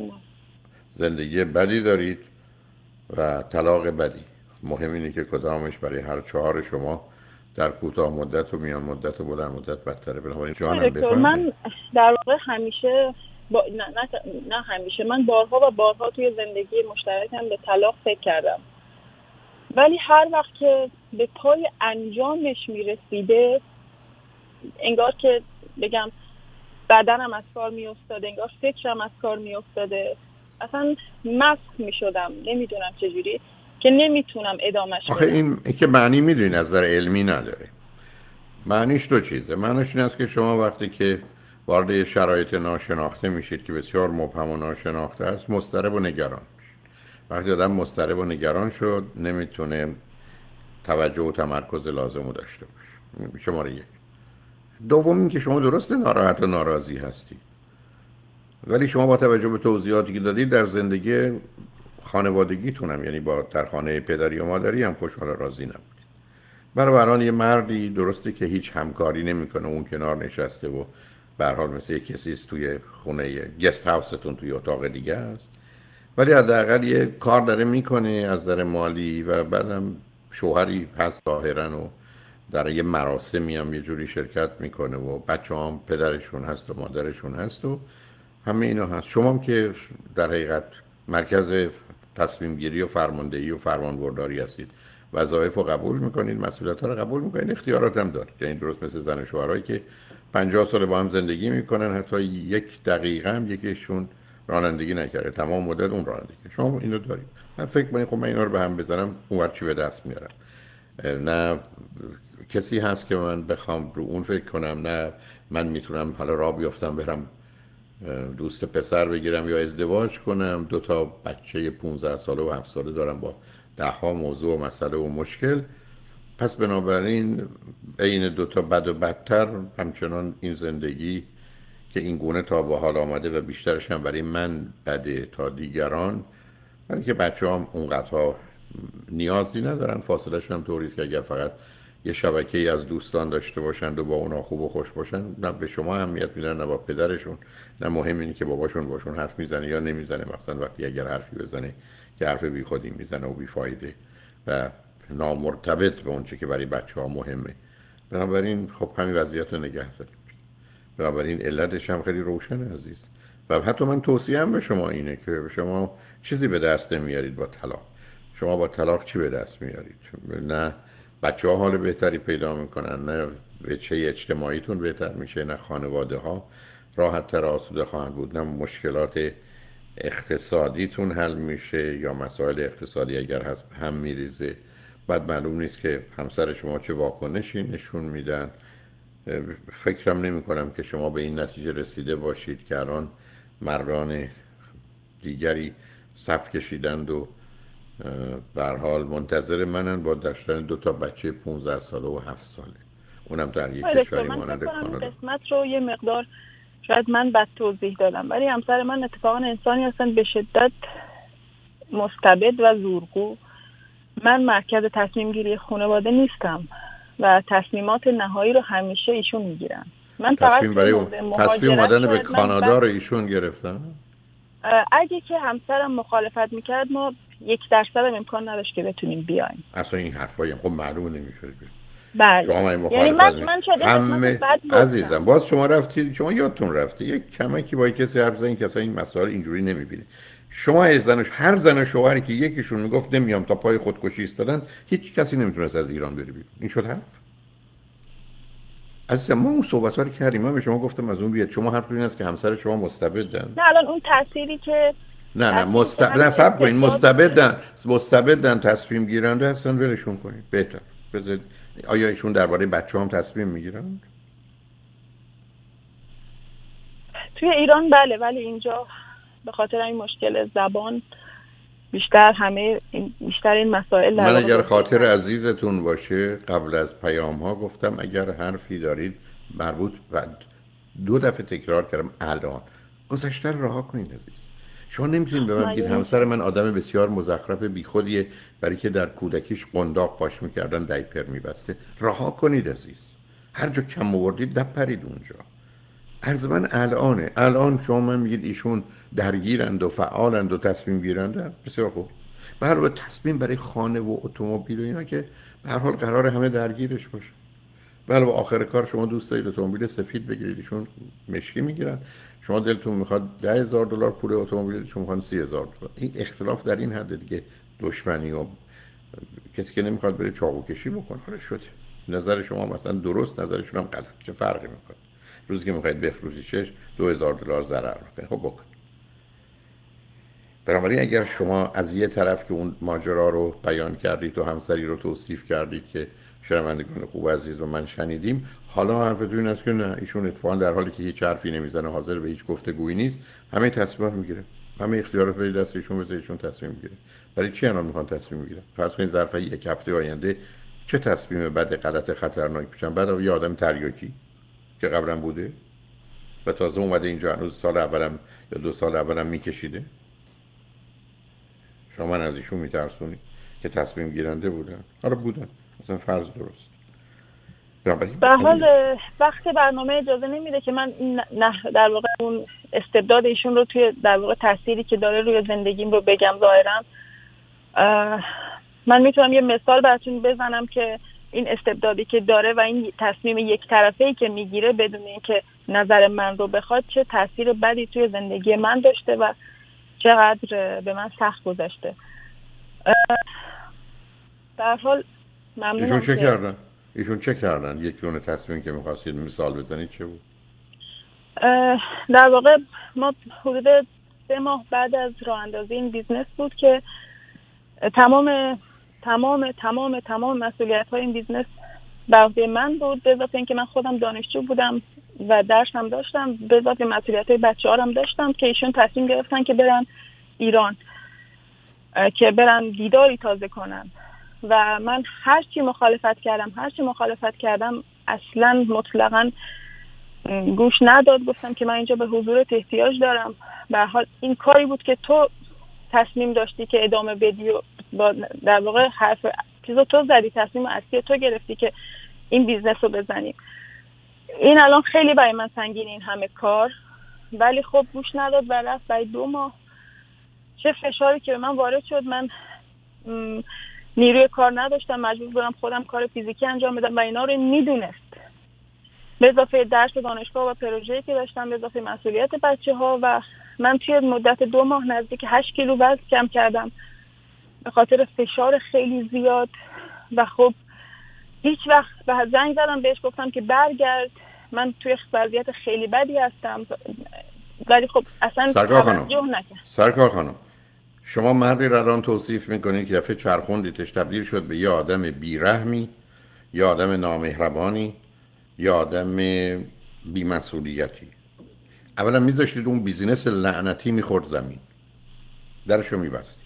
زندگی بدی دارید و طلاق بدی. مهم اینه که کدامش برای هر چهار شما در کوتاه مدت و میان مدت و بلند مدت بدتره. بنابراین جانم بفرمایید. من در واقع همیشه با... نه, نه, نه همیشه من بارها و بارها توی زندگی مشترکم به طلاق فکر کردم، ولی هر وقت که به پای انجامش میرسیده انگار که بگم بدنم از کار میافتاده، انگار فکرم از کار میافتاده، اصلا مسخ میشدم، نمیدونم چجوری که نمیتونم ادامهش بدم. آخه این که معنی میدونین از نظر علمی نداره. معنیش دو چیزه. معنیش این است که شما وقتی که وارد شرایط ناشناخته میشید که بسیار مبهم و ناشناخته است، مضطرب و نگران میشید. وقتی آدم مضطرب و نگران شد نمیتونه توجه و تمرکز لازم رو داشته باشه. شماره یک. دوم این که شما درست ناراحت و ناراضی هستید، ولی شما با توجه به توضیحاتی که دادید در زندگی خانوادگیتون هم، یعنی با در خانه پدری و مادری هم خوشحال و راضی نبودید. برای بران یه مردی درسته که هیچ همکاری نمیکنه، اون کنار نشسته و به هر حال مثل یه کسی است توی خونه گست هاوستون توی اتاق دیگه است، ولی حداقل یه کار داره میکنه از نظر مالی و بعدم شوهری هست ظاهرا و در یه مراسمی هم یه جوری شرکت میکنه و بچه هم پدرشون هست و مادرشون هست و همه اینا هست. شما هم که در حقیقت مرکز تصمیم گیری و فرماندهی و فرمانبرداری هستید، وظایف رو قبول میکنید، مسئولیت ها رو قبول میکنید، اختیارات هم دارید. یعنی درست مثل زن و شوهرایی که پنجاه سال با هم زندگی میکنن، حتی یک دقیقه هم یکیشون رانندگی نکرده، تمام مدت اون رانندگی. شما اینو دارید. من فکر کنید خب من اینا رو به هم بزنم اونور چی به دست میارم؟ نه کسی هست که من بخوام رو اون فکر کنم، نه من میتونم حالا راه بیافتم برم دوست پسر بگیرم یا ازدواج کنم. دو تا بچه پانزده ساله و هفت ساله دارم با ده ها موضوع و مسئله و مشکل. پس بنابراین بین دو تا بد و بدتر همچنان این زندگی که این گونه تا به حال آمده و بیشترش هم برای من بده تا دیگران، ولی که بچه هم اونقدرها نیازی ندارن. فاصله شون هم طوریست که اگر فقط یه شبکه ای از دوستان داشته باشند و با اونا خوب و خوش باشن، نه به شما اهمیت میدن نه با پدرشون، نه مهم اینه که باباشون باشون حرف میزنه یا نمیزنه، مثلا وقتی اگر حرفی بزنه که حرف بی خودی میزنه و بیفایده و نامرتبط به اون چه که برای بچه ها مهمه. بنابراین خب همین وضعیت رو نگه داریم. بنابراین علتش هم خیلی روشنه عزیز. و حتی من توصیه هم به شما اینه که شما چیزی به دست نمیارید با طلاق. شما با طلاق چی به دست میارید؟ نه بچه ها حال بهتری پیدا میکنن، نه وجه اجتماعیتون بهتر میشه، نه خانواده ها راحت تر آسوده خواهند بود، نه مشکلات اقتصادیتون حل میشه یا مسائل اقتصادی اگر هست هم میریزه. بعد معلوم نیست که همسر شما چه واکنشی نشون میدن. فکرم نمی کنم که شما به این نتیجه رسیده باشید که الان مردان دیگری صف کشیدند و به هر حال منتظر منن با داشتن دو تا بچه پانزده ساله و هفت ساله، اونم در یک کشوری مانند کانادا. قسمت رو یه مقدار شاید من بد توضیح دادم، ولی همسر من اتفاقا انسانی هستن به شدت مستبد و زورگو. من مرکز تصمیم گیری خانواده نیستم و تصمیمات نهایی رو همیشه ایشون میگیرن. من تصمیم برای تصمیم اومدن به کانادا رو ایشون گرفتن. اگه که همسرم مخالفت میکرد ما یک درصد هم امکان نداشت که بتونیم بیایم. اصلا این حرفایی خب معلومه نمیشه. بله. شما یعنی من من همه عزیزم باز شما رفتید، شما یادتون رفته یک کمکی با کسی حرف زدین که اصلا این مسائل اینجوری نمیبینه. شما از زنش هر زن و شوهری که یکیشون میگفت نمیام تا پای خودکشی ایستادن، هیچ کسی نمیتونست از ایران بره بیرون. این شد حرف. عزیزم ما اون صحبت‌ها رو کردیم، من به شما گفتم از اون بیاد. شما حرف این است که همسر شما مستبدن. نه الان اون تأثیری که نه نه مستبد نه صبر کنین، مستبدن مستبدن تصمیم گیرنده هستن، ولشون کنید بهتر. بذارید آیا ایشون درباره بچه‌ها هم تصمیم میگیرن؟ توی ایران بله، ولی اینجا به خاطر این مشکل زبان بیشتر همه این بیشتر این مسائل. من اگر خاطر عزیزتون باشه قبل از پیام ها گفتم اگر حرفی دارید مربوط و دو دفعه تکرار کردم الان گذشته رو رها کنید عزیز. شما نمیتونید به من بگید همسر من آدم بسیار مزخرف بیخودیه برای که در کودکیش قنداق پاش میکردن دایپر میبسته. رها کنید عزیز. هر جا کم آوردید نپرید اونجا. عرض من الانه الان شما من میگید ایشون درگیرند و فعالند و تصمیم گیرند. بسیار خوب. به هر حال تصمیم برای خانه و اتومبیل و اینا که به هر حال قرار همه درگیرش باشه. بله و آخر کار شما دوست دارید اتومبیل سفید بگیرید، ایشون مشکی میگیرن. شما دلتون میخواد ده هزار دلار پول اتومبیل، شما میخوان سی هزار دلار. این اختلاف در این حد دیگه دشمنی و کسی که نمیخواد بره چاقو کشی بکنه. حالا شد نظر شما مثلا درست، نظرشون هم غلط، چه فرقی میکنه؟ روزی که میخواید بفروشیدش دو هزار دلار ضرر میکنه. خب بکن. بنابراین اگر شما از یه طرف که اون ماجرا رو بیان کردید و همسری رو توصیف کردید که شنوندگان خوب عزیز و من شنیدیم، حالا حرفتون این است که نه ایشون اتفاقا در حالی که هیچ حرفی نمیزنه، حاضر به هیچ گفتگویی نیست، همه تصمیمات میگیره، همه اختیارات به دست ایشون، بذارید ایشون تصمیم میگیره. برای چی الان میخوان تصمیم بگیرن؟ فرض کنید ظرف یک هفته آینده چه تصمیم بد غلط خطرناک پیشن؟ بعد یه آدم تریاکی که قبلا بوده و تازه اومده اینجا هنوز سال اولم یا دو سال اولم میکشیده. شما من از ایشون میترسونید که تصمیم گیرنده بودن. آره بودن. مثلا فرض درست. به حال وقت برنامه اجازه نمیده که من نه در واقع اون استبداد ایشون رو توی در واقع تأثیری که داره روی زندگیم رو بگم ظاهرا. من میتونم یه مثال براتون بزنم که این استبدادی که داره و این تصمیم یک طرفه‌ای که میگیره بدون اینکه نظر من رو بخواد چه تأثیر بدی توی زندگی من داشته و چقدر به من سخت گذشته. در حال ممنونم. ایشون چه که... کردن؟ ایشون چه کردن؟ یک دونه تصمیم که می‌خواستید مثال بزنید چه بود؟ در واقع ما حدود سه ماه بعد از راه اندازی این بیزنس بود که تمام تمام تمام تمام مسئولیت‌های این بیزنس بر عهده من بود، به اضافه اینکه من خودم دانشجو بودم و درس هم داشتم، به اضافه مسئولیت‌های بچه‌ها هم داشتم که ایشون تصمیم گرفتن که برن ایران، که برن دیداری تازه کنن و من هر چی مخالفت کردم هر چی مخالفت کردم اصلا مطلقاً گوش نداد. گفتم که من اینجا به حضورت احتیاج دارم. به هر حال این کاری بود که تو تصمیم داشتی که ادامه بدی و با در واقع حرف چیزو تو زدی، تصمیم اصلی تو گرفتی که این بیزنس رو بزنیم. این الان خیلی برای من سنگین این همه کار، ولی خب گوش نداد و رفت. برای دو ماه چه فشاری که به من وارد شد، من نیروی کار نداشتم، مجبور بودم خودم کار فیزیکی انجام بدم و اینا رو میدونست. به اضافه درس دانشگاه و پروژه‌ای که داشتم، به اضافه مسئولیت بچه‌ها، و من توی مدت دو ماه نزدیک هشت کیلو وزن کم کردم به خاطر فشار خیلی زیاد. و خب هیچ وقت به زنگ زدم بهش گفتم که برگرد، من توی وضعیت خیلی بدی هستم، ولی خب اصلا توجه نکرد. سرکار خانم، شما مردی را الان توصیف میکنید که دفعه چرخوندیتش تبدیل شد به یه آدم بیرحمی، یه آدم نامهربانی، یه آدم بی‌مسئولیتی. اولا میذاشتید اون بیزینس لعنتی میخورد زمین، درشو میبستید.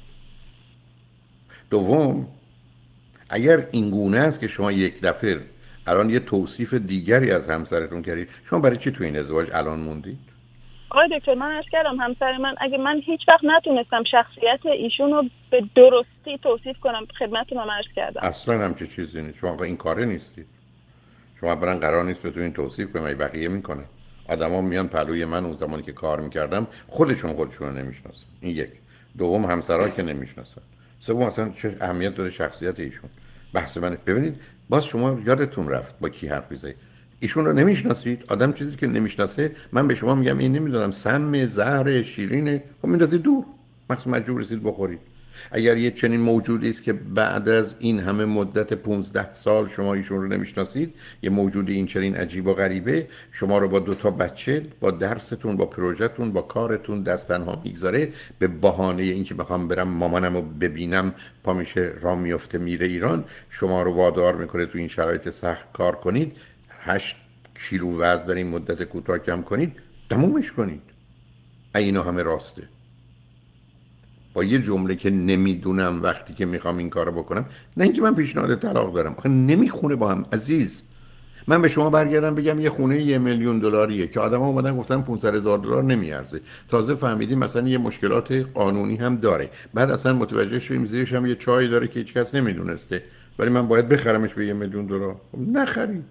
دوم، اگر این گونه است که شما یک دفعه الان یه توصیف دیگری از همسرتون کردید، شما برای چی تو این ازدواج الان موندید؟ آقای دکتر، من عرض کردم همسر من، اگه من هیچ وقت نتونستم شخصیت ایشون رو به درستی توصیف کنم خدمتتون هم عرض کردم. اصلا همچه چیزی نیست. شما این کاره نیستید. شما برن قرار نیست بتونین توصیف کنید، بقیه میکنه. آدما میان پلوی من اون زمانی که کار میکردم خودشون خودشون رو نمیشناسن. این یک. دوم، همسرها که نمیشناسن. سوم، اصلا چه اهمیت داره شخصیت ایشون؟ بحث من. ببینید باز شما یادتون رفت با کی حرف میزنید. ایشون رو نمیشناسید. آدم چیزی که نمیشناسه من به شما میگم این نمیدونم سم، زهر، شیرینه، خب میندازید دور. مخصوصا مجبور رسید بخورید. اگر یه چنین موجودی است که بعد از این همه مدت پانزده سال شما ایشون رو نمیشناسید، یه موجودی این چنین عجیب و غریبه شما رو با دو تا بچه، با درستون، با پروژهتون، با کارتون دست تنها میگذاره، به بهانه اینکه میخوام برم مامانم رو ببینم پا میشه راه میفته میره ایران، شما رو وادار میکنه تو این شرایط سخت کار کنید، هشت کیلو وزن در این مدت کوتاه کم کنید، تمومش کنید. اینا همه راسته. با یه جمله که نمیدونم وقتی که میخوام این کارو بکنم، نه اینکه من پیشنهاد طلاق دارم، آخه نمیخونه با هم عزیز. من به شما برگردم بگم یه خونه یه میلیون دلاریه که آدما اومدن گفتن پانصد هزار دلار نمیارزه، تازه فهمیدیم مثلا یه مشکلات قانونی هم داره، بعد اصلا متوجه شدیم زیرش هم یه چای داره که هیچ کس نمیدونسته، ولی من باید بخرمش به یه میلیون دلار. نخرید.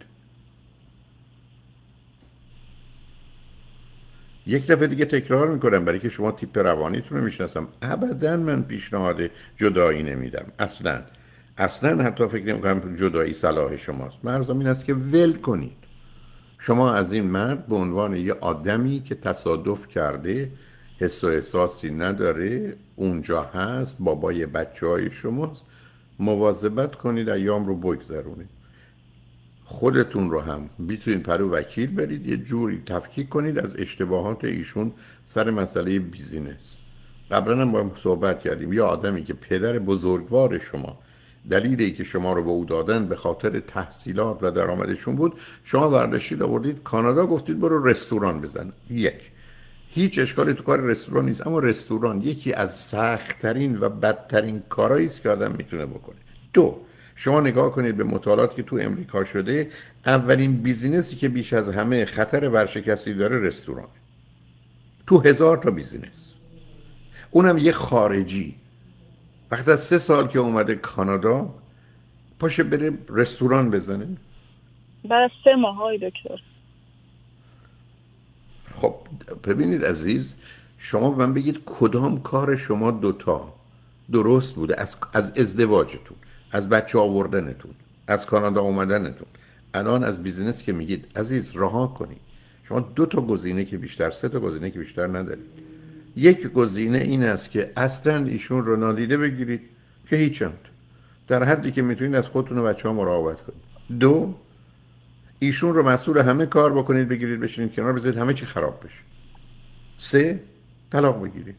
یک دفعه دیگه تکرار میکنم برای که شما تیپ روانیتون رو میشناسم، ابدا من پیشنهاد جدایی نمیدم، اصلا اصلا حتی فکر نمیکنم جدایی صلاح شماست. مرزم این است که ول کنید. شما از این مرد به عنوان یه آدمی که تصادف کرده، حس و احساسی نداره، اونجا هست، بابای بچه های شماست، مواظبت کنید ایام رو بگذرونید. خودتون رو هم بیتونید پرو وکیل برید، یه جوری تفکیک کنید از اشتباهات ایشون سر مسئله بیزینس. قبلا هم با هم صحبت کردیم، یه آدمی که پدر بزرگوار شما دلیلی که شما رو به او دادن به خاطر تحصیلات و درآمدشون بود، شما برداشتید آوردید کانادا، گفتید برو رستوران بزن. یک، هیچ اشکالی تو کار رستوران نیست، اما رستوران یکی از سخت‌ترین و بدترین کارهایی است که آدم میتونه بکنه. دو، شما نگاه کنید به مطالعاتی که تو امریکا شده، اولین بیزینسی که بیش از همه خطر ورشکستگی داره رستوران، تو هزار تا بیزینس، اونم یه خارجی. وقتی از سه سال که اومده کانادا، پاشه بره رستوران بزنه؟ بعد سه ماه های دکتر. خب ببینید عزیز، شما به من بگید کدام کار شما دوتا درست بوده از, از ازدواجتون، از بچه آوردنتون، از کانادا اومدنتون، الان از بیزینس که میگید عزیز رها کنید. شما دو تا گزینه که بیشتر، سه تا گزینه که بیشتر ندارید. یک گزینه این است که اصلا ایشون رو نادیده بگیرید که هیچند، در حدی که میتونید از خودتون و بچه‌ها مراقبت کنید. دو، ایشون رو مسئول همه کار بکنید، بگیرید بشینید کنار، بذارید همه چی خراب بشه. سه، طلاق بگیرید.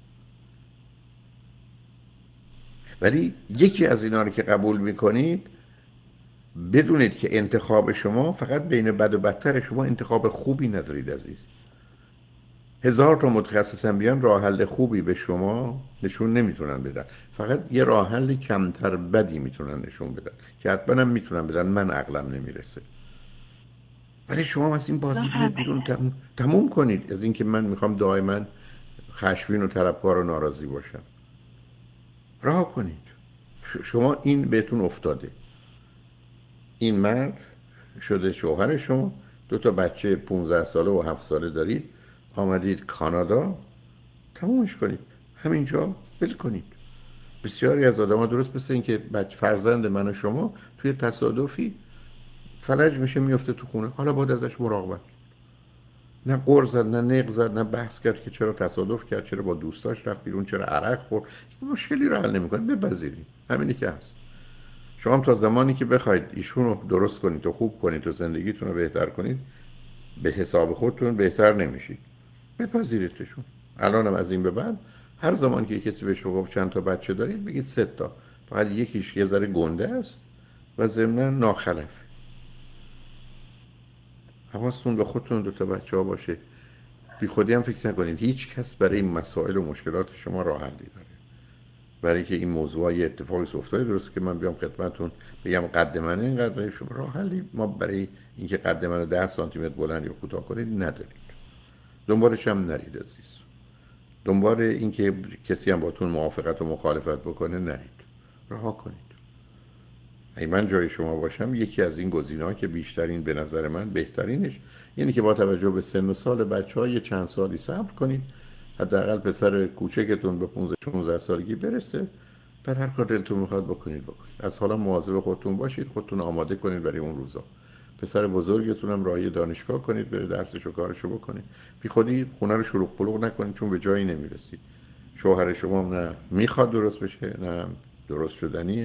ولی یکی از اینا رو که قبول میکنید، بدونید که انتخاب شما فقط بین بد و بدتر، شما انتخاب خوبی ندارید عزیز. هزار تا متخصص هم بیان راه حل خوبی به شما نشون نمیتونن بدن، فقط یه راه حل کمتر بدی میتونن نشون بدن که حتما هم میتونن بدن، من عقلم نمیرسه. ولی شما از این بازی بیاد بیرون، تم... تموم کنید از اینکه من میخوام دائما خشمگین و طلبکار و ناراضی باشم. رها کنید. ش... شما این بهتون افتاده، این مرد شده شوهر شما، دو تا بچه پانزده ساله و هفت ساله دارید، آمدید کانادا، تمومش کنید، همینجا ول کنید. بسیاری از آدم ها درست مثل این که بچه فرزند من و شما توی تصادفی فلج میشه میفته تو خونه، حالا باید ازش مراقبت. نه غر زد، نه نق زد، نه بحث کرد که چرا تصادف کرد، چرا با دوستاش رفت بیرون، چرا عرق خورد. مشکلی رو حل نمی‌کنه، بپذیرید همینی که هست. شما هم تا زمانی که بخواید ایشون رو درست کنید و خوب کنید و زندگیتون رو بهتر کنید، به حساب خودتون بهتر نمیشید. بپذیریدشون. الانم از این به بعد هر زمان که کسی بهش گفت چند تا بچه دارید، بگید سه تا. فقط یکیش یه ذره گنده است و ضمن ناخلف. حواستون به خودتون دو تا بچه ها باشه. بی خودی هم فکر نکنید هیچ کس برای این مسائل و مشکلات شما راه حلی داره. برای که این موضوع یه اتفاقی افتاده درست که من بیام خدمتتون بگم قد من اینقدر، شما راه حلی ما برای اینکه قد من ده سانتی متر بلند یا کوتاه کنید ندارید. دنبالش هم نرید عزیز. دنبال اینکه کسی هم باتون موافقت و مخالفت بکنه نرید. رها کنید. اگه من جای شما باشم، یکی از این گزینه‌ها که بیشترین به نظر من بهترینش یعنی که با توجه به سن و سال بچه‌ها یه چند سالی صبر کنید، حداقل پسر کوچکتون به پانزده شانزده سالگی برسه، بعد هر کار دلتون میخواد بکنید بکنید. از حالا مواظب خودتون باشید، خودتون آماده کنید برای اون روزا. پسر بزرگتون هم راهی دانشگاه کنید، بره درسش و کارشو بکنه. بی خودی خونه رو شلوغ پلوغ نکنید، چون به جایی نمیرسید. شوهر شما نه میخواد درست بشه، نه درست شدنیه.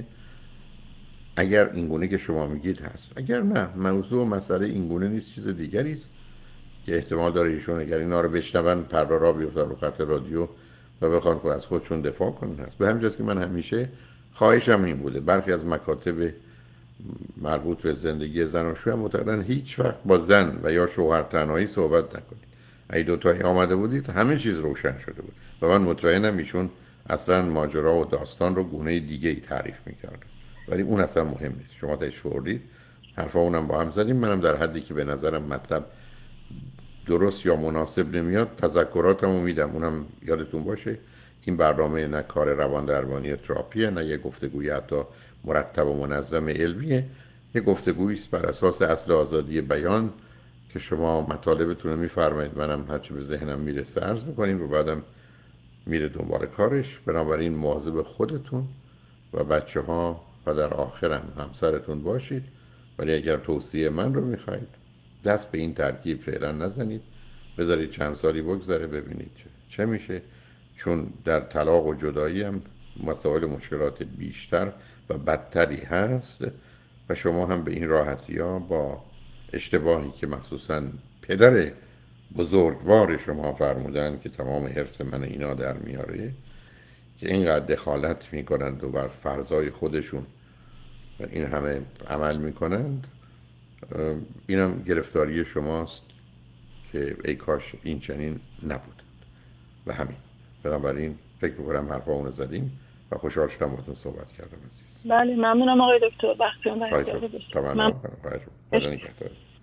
اگر اینگونه که شما میگید هست، اگر نه موضوع و مسئله اینگونه نیست، چیز دیگری است که احتمال داره ایشون اگر اینا رو بشنون پر را بیفتن رو خط رادیو و بخوان که از خودشون دفاع کنن. هست به همین جاست که من همیشه خواهشم این بوده، برخی از مکاتب مربوط به زندگی زناشویی هم معتقدن هیچ وقت با زن و یا شوهر تنهایی صحبت نکنید. اگه دو تایی آمده بودید همه چیز روشن شده بود و من مطمئنم ایشون اصلا ماجرا و داستان رو گونه دیگه ای تعریف میکردن، ولی اون اصلا مهم نیست. شما تشوردید، حرفا اونم با هم زدیم، منم در حدی که به نظرم مطلب درست یا مناسب نمیاد تذکراتمو میدم. اونم یادتون باشه این برنامه نه کار روان درمانی تراپیه، نه یه گفتگوی حتی مرتب و منظم علمیه، یه گفتگویی است بر اساس اصل آزادی بیان که شما مطالبتون رو میفرمایید، منم هرچی به ذهنم میرسه عرض میکنیم و بعدم میره دنبال کارش. بنابراین مواظب خودتون و بچه ها و در آخرم همسرتون باشید. ولی اگر توصیه من رو میخواید، دست به این ترکیب فعلا نزنید، بذارید چند سالی بگذره ببینید چه, چه میشه، چون در طلاق و جدایی هم مسائل مشکلات بیشتر و بدتری هست و شما هم به این راحتی ها با اشتباهی که مخصوصا پدر بزرگوار شما فرمودن که تمام حرص من اینا در میاره که اینقدر دخالت میکنند و بر فرضای خودشون و این همه عمل میکنند، اینم گرفتاری شماست که ای کاش این چنین نبود و همین. بنابراین فکر بکنم حرفا اونو زدیم و خوشحال شدم باهاتون صحبت کردم عزیز. بله ممنونم آقای دکتر. وقتی اون ممنون.